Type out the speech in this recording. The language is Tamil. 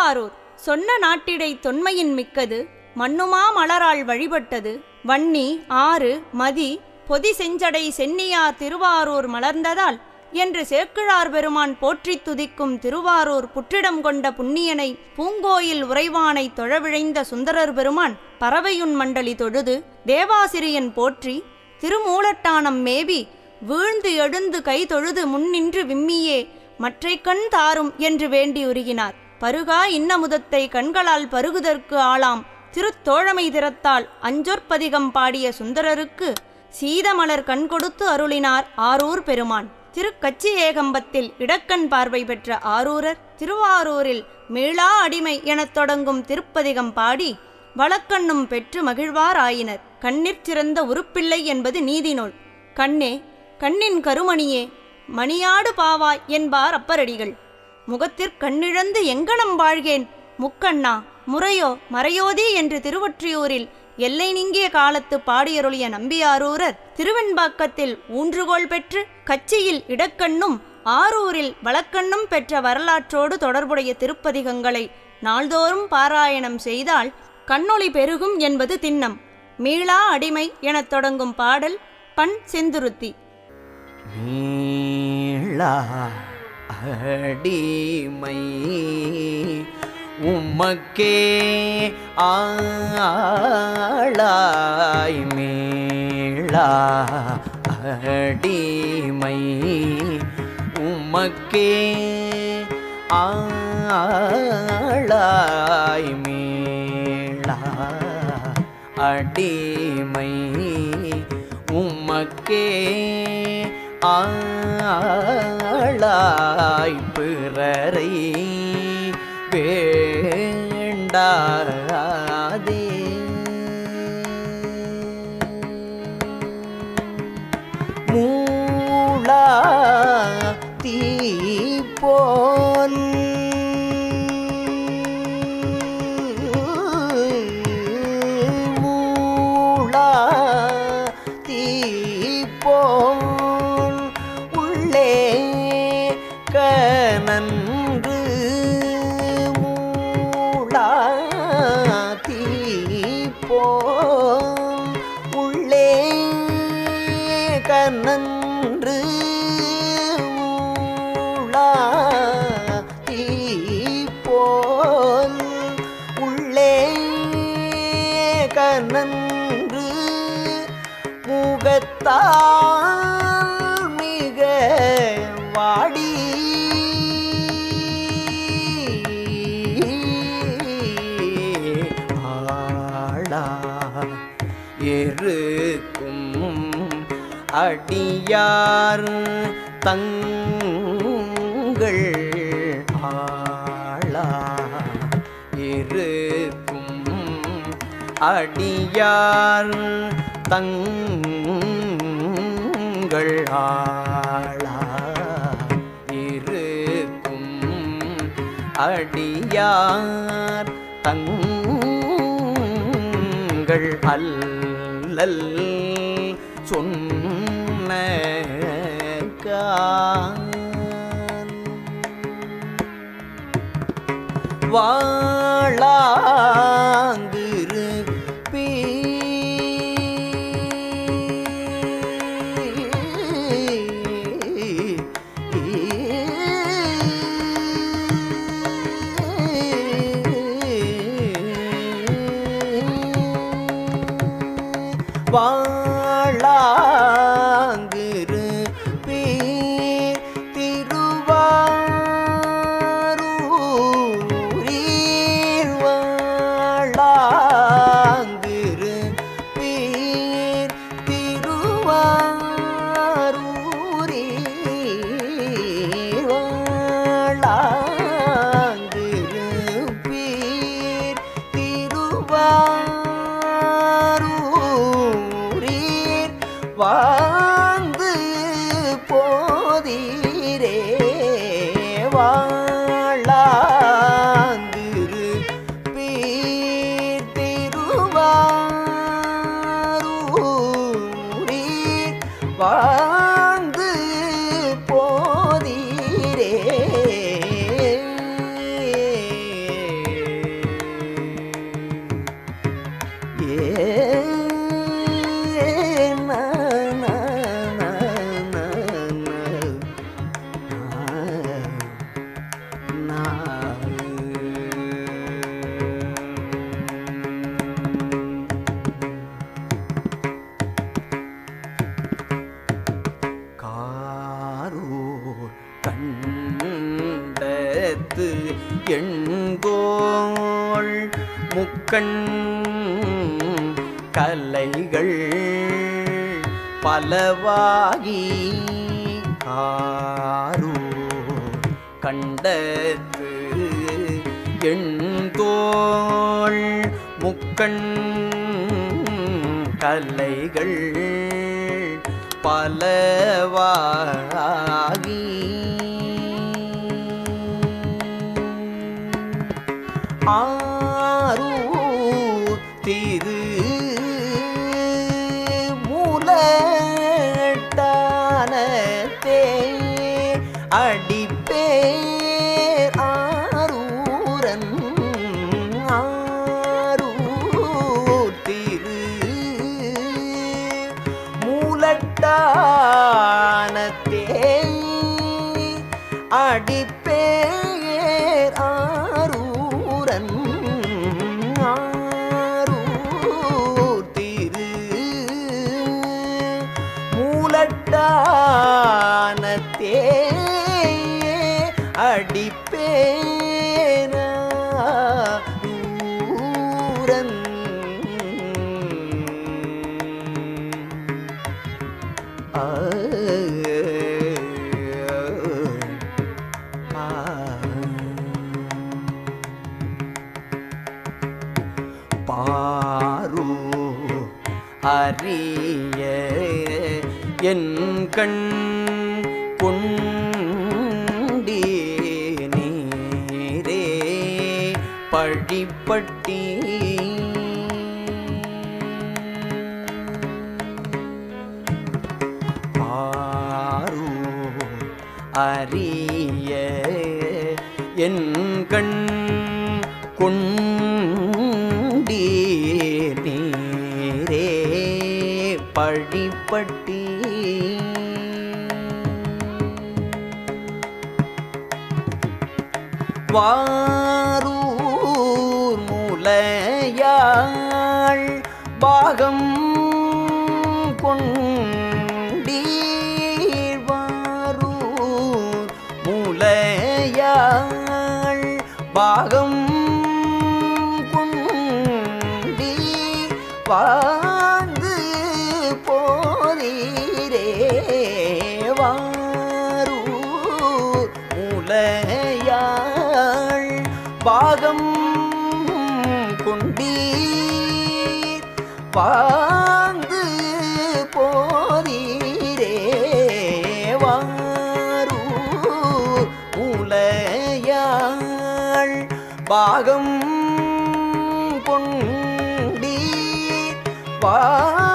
திருவாரூர் சொன்ன நாட்டிடை தொன்மையின் மிக்கது, மண்ணுமா மலரால் வழிபட்டது, வன்னி ஆறு மதி பொதி செஞ்சடை சென்னியார் திருவாரூர் மலர்ந்ததால் என்று சேக்கிழார் பெருமான் போற்றித் துதிக்கும் திருவாரூர் புற்றிடம் கொண்ட புண்ணியனை பூங்கோயில் உறைவானை தொழவிழைந்த சுந்தரர் பெருமான் பறவையுன் மண்டலி தொழுது தேவாசிரியன் போற்றி திருமூலட்டானம் மேவி வீழ்ந்து எழுந்து கை தொழுது முன்னின்று விம்மியே மற்றை கண் தாரும் என்று வேண்டி உருகினார். பருகா இன்னமுதத்தை கண்களால் பருகுதற்கு ஆளாம் திருத்தோழமை திறத்தால் அஞ்சொற்பதிகம் பாடிய சுந்தரருக்கு சீதமலர் கண் கொடுத்து அருளினார் ஆரூர் பெருமான். திருக்கச்சி ஏகம்பத்தில் இடக்கண் பார்வை பெற்ற ஆரூரர் திருவாரூரில் மீளா அடிமை எனத் தொடங்கும் திருப்பதிகம் பாடி வழக்கண்ணும் பெற்று மகிழ்வார் ஆயினர். கண்ணிற் சிறந்த உருப்பிள்ளை என்பது நீதி நூல். கண்ணே கண்ணின் கருமணியே மணியாடு பாவாய் என்பார் அப்பரடிகள். முகத்திற் கண்ணிழந்து எங்கனம் வாழ்கேன் முக்கண்ணா முறையோ மறையோதி என்று திருவொற்றியூரில் எல்லை நீங்கிய காலத்து பாடியருளிய நம்பியாரூரர் திருவெண்பாக்கத்தில் ஊன்றுகோல் பெற்று கச்சியில் இடக்கண்ணும் ஆரூரில் வழக்கண்ணும் பெற்ற வரலாற்றோடு தொடர்புடைய திருப்பதிகங்களை நாள்தோறும் பாராயணம் செய்தால் கண்ணொளி பெருகும் என்பது திண்ணம். மீளா அடிமை எனத் தொடங்கும் பாடல் பண் செந்துருத்தி. மீளா அடிமை உமக்கே ஆளாய், மீளா அடிமை உமக்கே ஆளாய், மீளா அடிமை உமக்கே ஆளாய், பிறரை வேண்டாதே மூளா தீ போல் மூளா தீ போல் உள்ளே கனன்று மூளா தீ போல் உள்ளே கனன்று மூளா தீ போல் உள்ளே கனன்று முகத்தால் மிக வாடி ஆளா இருக்கும் அடியார் தங்கள் ஆளா இருக்கும் அடியார் தங்கள் ஆளா இருக்கும் அடியார் தங்கள் அல்லல் சொன்ன வாழாங்கிரு வாழாங்கிரு பீர் திருவாரூரில் வாழாங்கிரு பீர் திருவாரூரில் வாழாங்கிரு பீர் திருவாரூரில் வாழ்ந்து போதீரே வாழாங்கிரு பீர் திருவாரூரில் வாழ்ந்து போதீரே முக்கண் கலைகள் பலவாகி ஆரூர் கண்டத்து எண்தோள் முக்கண் கலைகள் பலவாகி ஆரூர் திரு மூலட்டானத்தே அடிப்பேர் ஆரூரன் ஆரூர் திரு மூலட்டானத்தே அடிப்பேர் ஆரூரன் ஆரூர் திரு மூலட்டானத்தே அடிப்பேரூரன் பாரு அறிய என் கண் கொண்டே நீரே பழிப்பட்டி பாரு அறிய என் கண் கொண்டே நீரே பழிப்பட்டி வாரூர் முலையாள் பாகம் கொண்டீர் வாரூர் முலையாள் பாகம் கொண்டீ வாழ்ந்து போரீரே வாரூர் முலையாள் பாகம் கொண்டீர் வாழ்ந்து போரீரே வாரூர் முலையாள் பாகம் கொண்டீர்